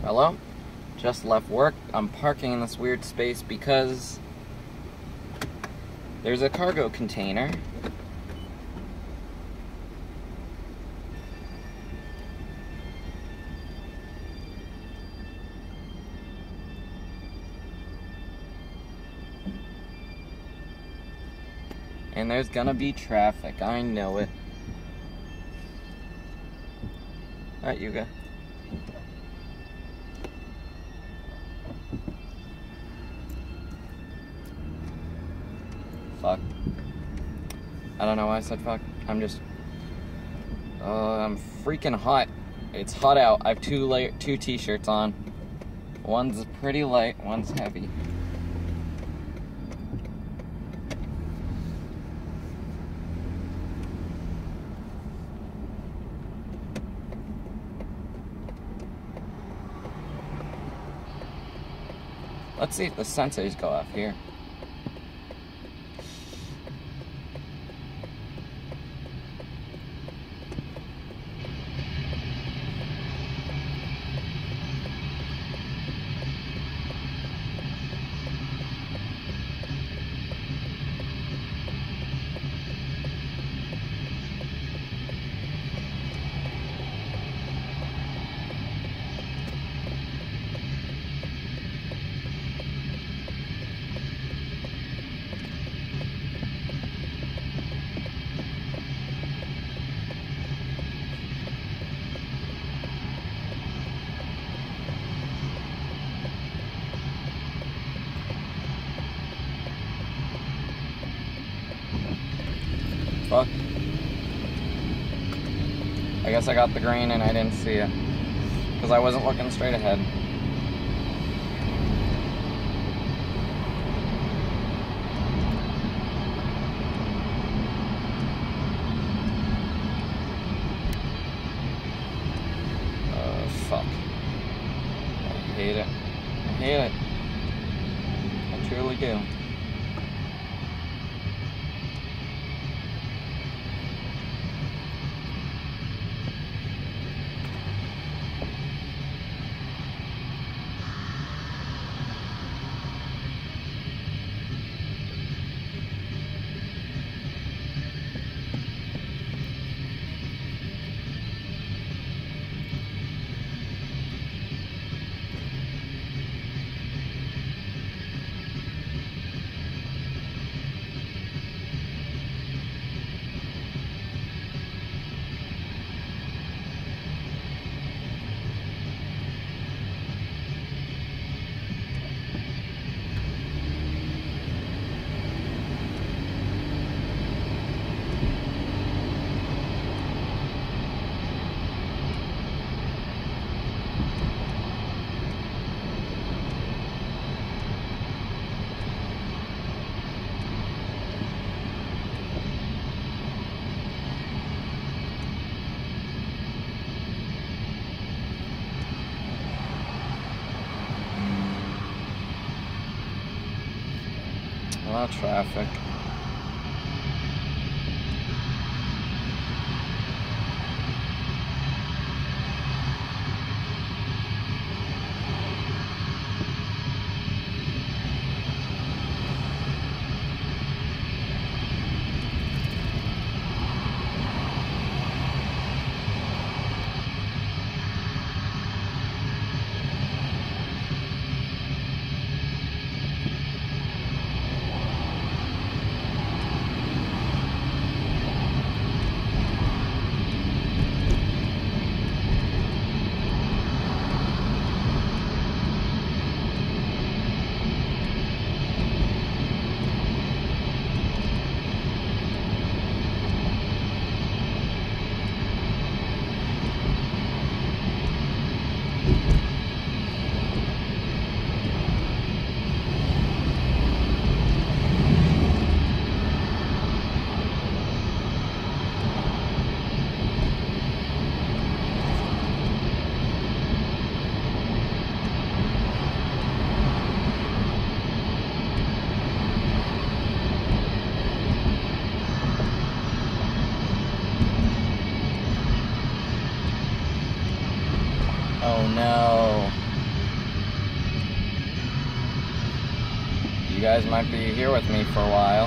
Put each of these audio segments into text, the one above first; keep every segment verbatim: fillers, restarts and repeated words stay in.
Hello? Just left work. I'm parking in this weird space because there's a cargo container. And there's gonna be traffic. I know it. Alright, Yuga. Fuck. I don't know why I said fuck. I'm just... Uh, I'm freaking hot. It's hot out. I have two layer, two t-shirts on. One's pretty light, one's heavy. Let's see if the sensors go off here. Fuck. I guess I got the green and I didn't see it. Because I wasn't looking straight ahead. Oh, fuck. I hate it. I hate it. I truly do. A lot of traffic. Oh no. You guys might be here with me for a while.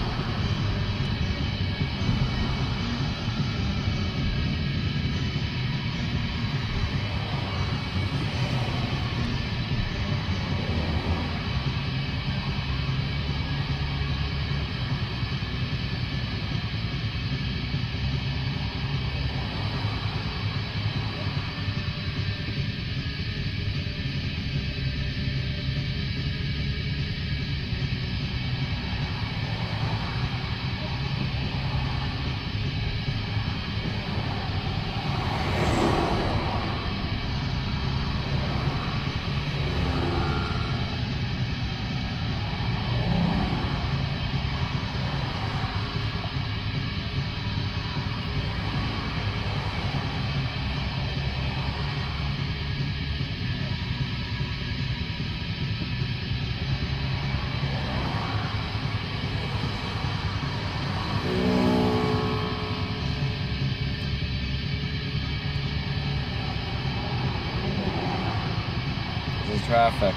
Traffic.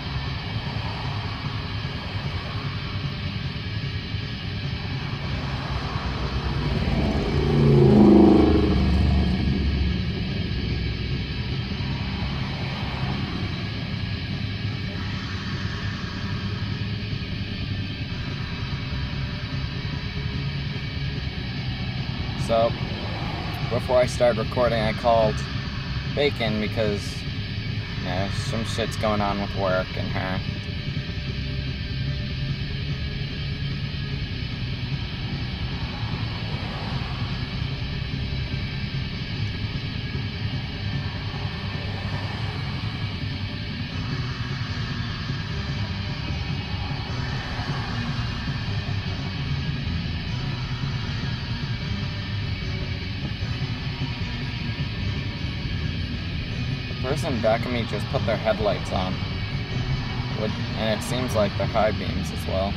So, before I started recording, I called Bacon because you know, some shit's going on with work and her. The person back of me just put their headlights on, and it seems like they're high beams as well.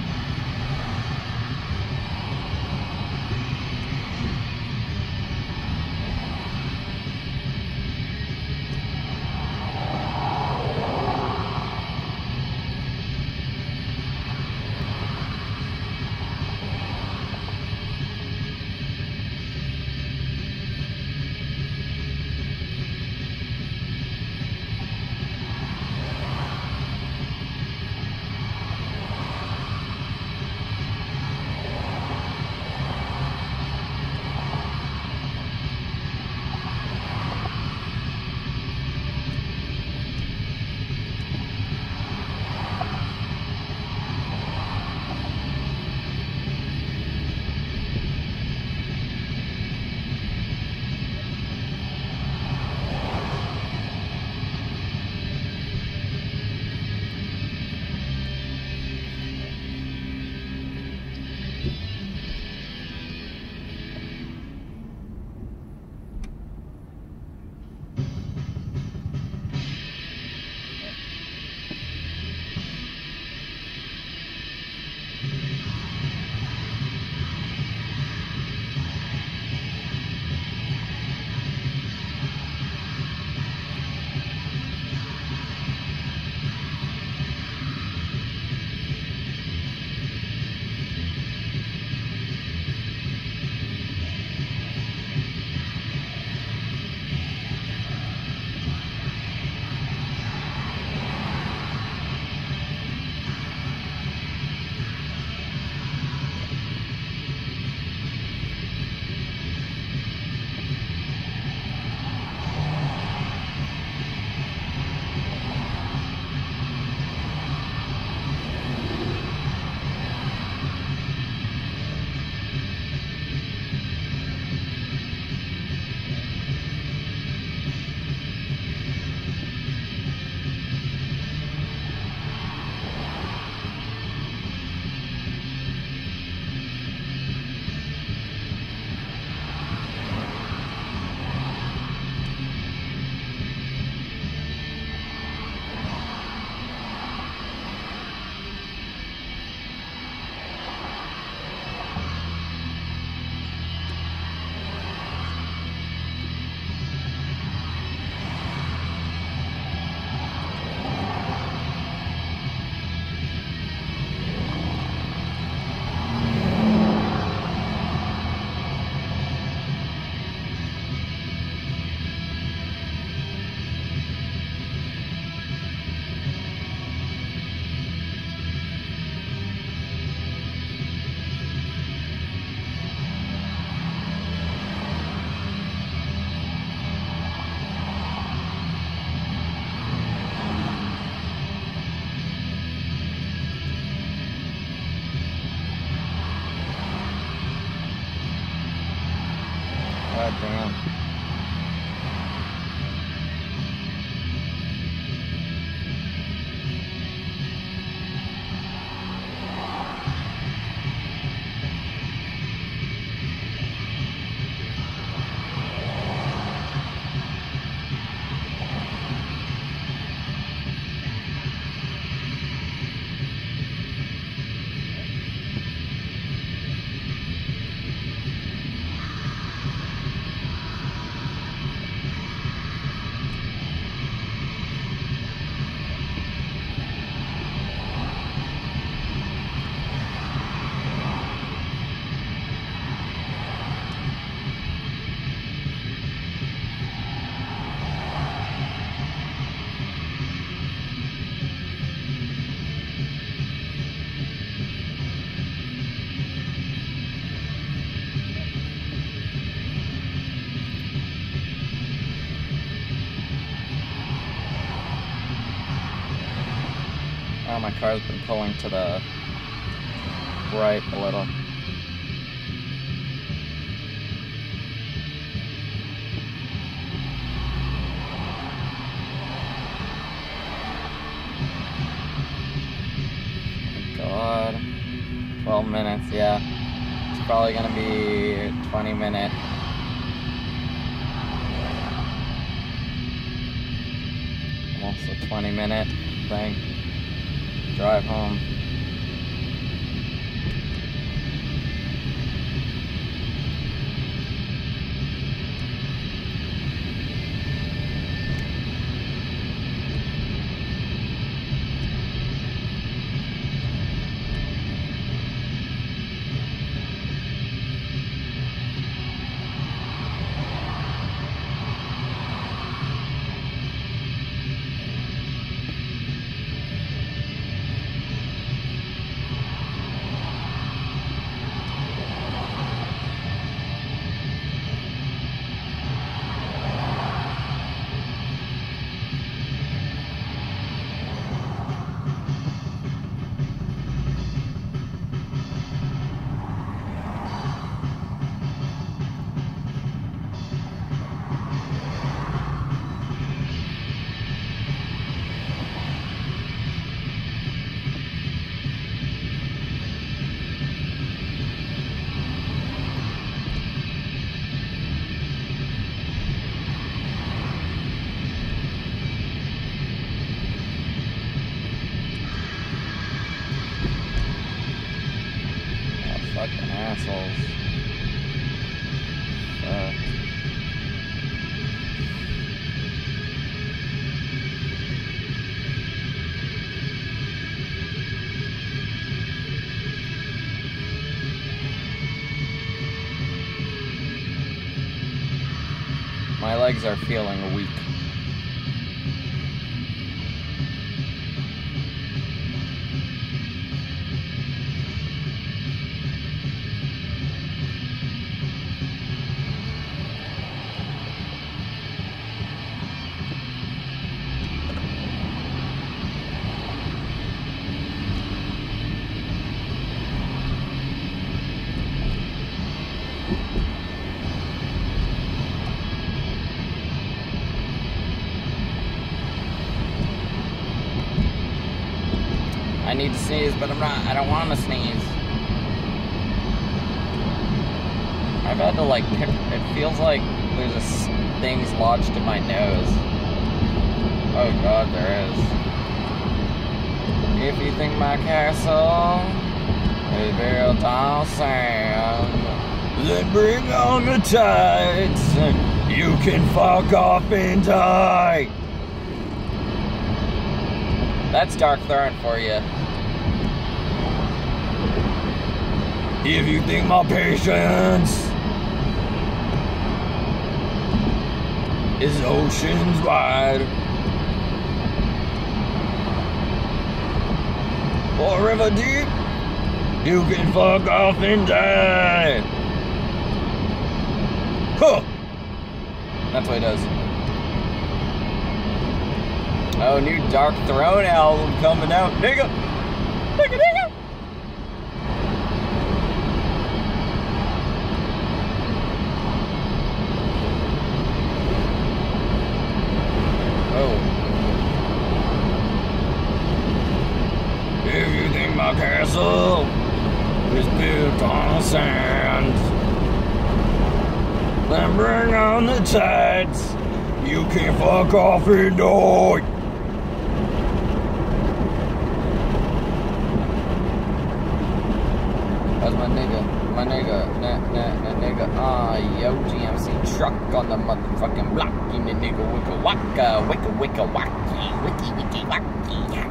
Damn. Oh, my car's been pulling to the right a little. God. twelve minutes, yeah. It's probably gonna be twenty minute. Almost a twenty minute thing. Drive home. Fucking assholes. Fuck. My legs are feeling weak. I need to sneeze, but I'm not. I don't want to sneeze. I've had to like pick. It feels like there's a things lodged in my nose. Oh God, there is. If you think my castle is built on sand, then bring on the tides. You can fuck off and die. That's Dark Throne for you. If you think my patience is oceans wide, or river deep, you can fuck off and die. Huh. That's what he does. Oh, new Dark Throne album coming out, nigga. Nigga, nigga. our castle is built on sand. Then bring on the tides. You can fuck off and die. That's my nigga, my nigga, nah, nah, nah, nigga. Ah, yo, G M C truck on the motherfucking block. In the nigga, wicka waka, wicka wicka wacky, wiki wiki wacky.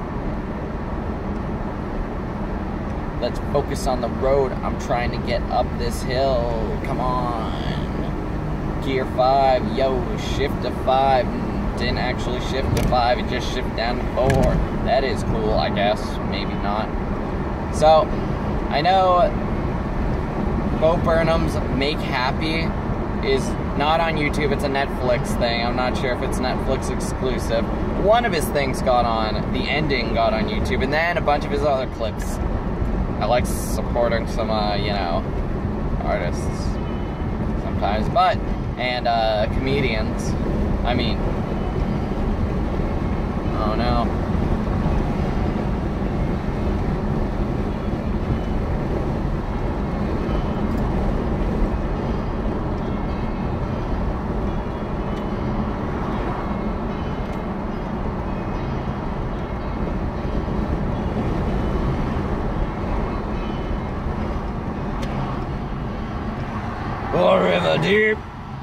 Let's focus on the road. I'm trying to get up this hill. Come on. Gear five, yo, shift to five. Didn't actually shift to five, it just shifted down to four. That is cool, I guess. Maybe not. So, I know Bo Burnham's Make Happy is not on YouTube, it's a Netflix thing. I'm not sure if it's Netflix exclusive. One of his things got on, the ending got on YouTube, and then a bunch of his other clips. I like supporting some, uh, you know, artists sometimes, but, and, uh, comedians. I mean, oh no. Forever deep.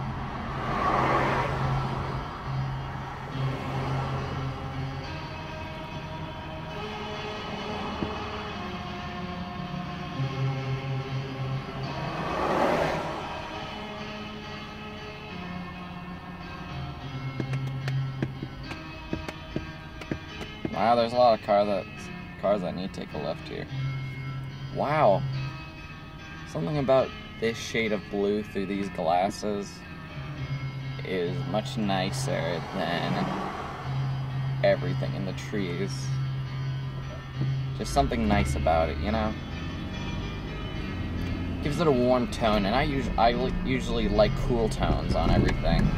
Wow, there's a lot of car that, cars that need to take a left here. Wow. Something about this shade of blue through these glasses is much nicer than everything in the trees. Just something nice about it, you know? Gives it a warm tone, and I usually, I usually like cool tones on everything.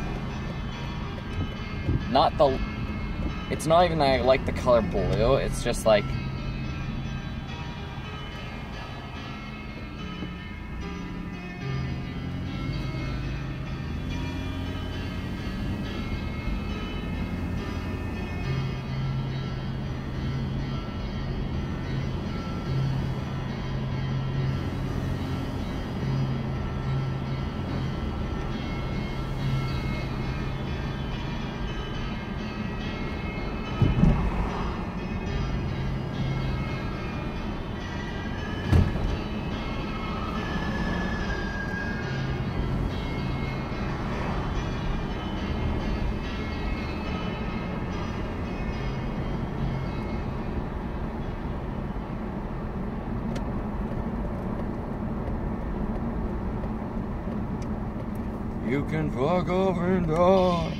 Not the... It's not even that I like the color blue, it's just like... You can fuck off and die.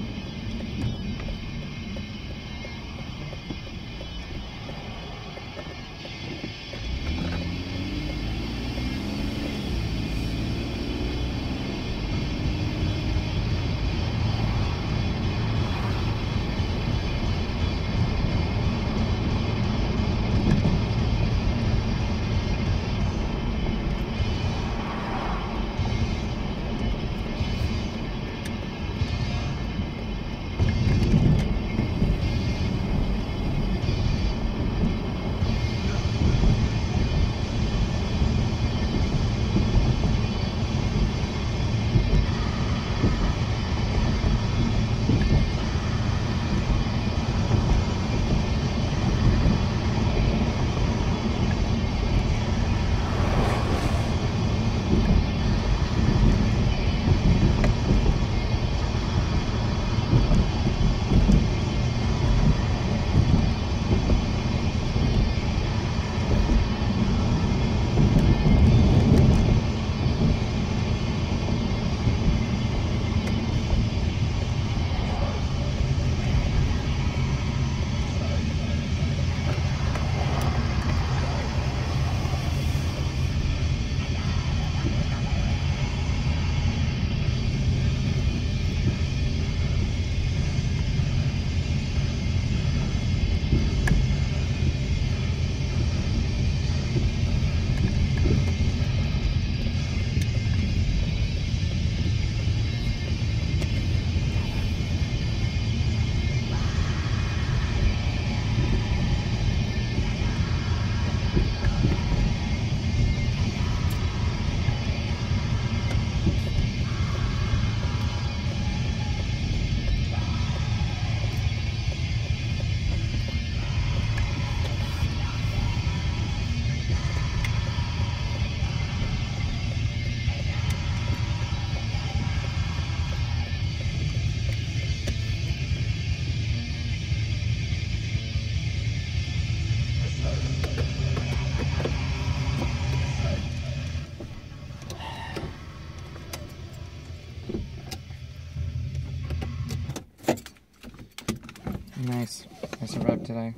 Nice. I survived today.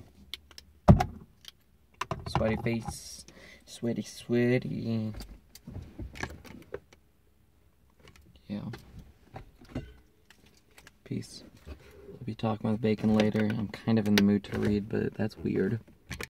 Sweaty face. Sweaty, sweaty. Yeah. Peace. I'll be talking with Bacon later. I'm kind of in the mood to read, but that's weird.